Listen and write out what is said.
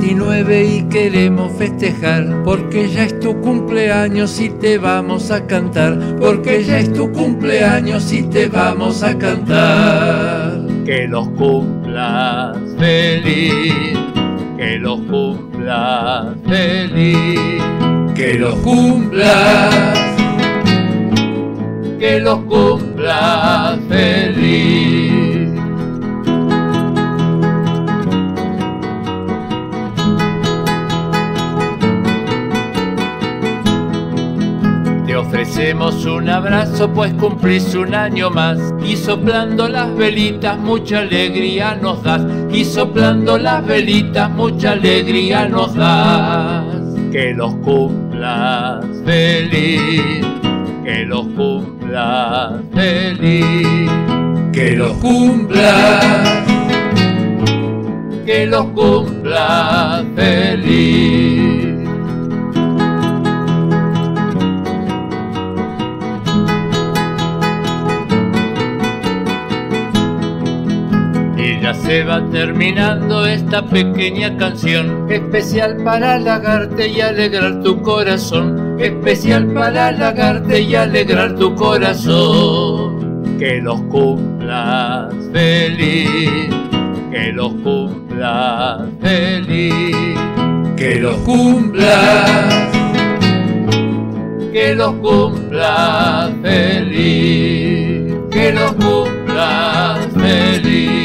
19 y queremos festejar, porque ya es tu cumpleaños y te vamos a cantar, porque ya es tu cumpleaños y te vamos a cantar. Que los cumplas feliz, que los cumplas feliz, que los cumplas, que los cumplas feliz. Te ofrecemos un abrazo pues cumplís un año más, y soplando las velitas mucha alegría nos das, y soplando las velitas mucha alegría nos das. Que los cumplas feliz, que los cumplas feliz, que los cumplas, que los cumplas feliz. Y ya se va terminando esta pequeña canción, especial para halagarte y alegrar tu corazón, especial para halagarte y alegrar tu corazón. Que los cumplas feliz, que los cumplas feliz, que los cumplas, que los cumplas feliz, que los cumplas feliz.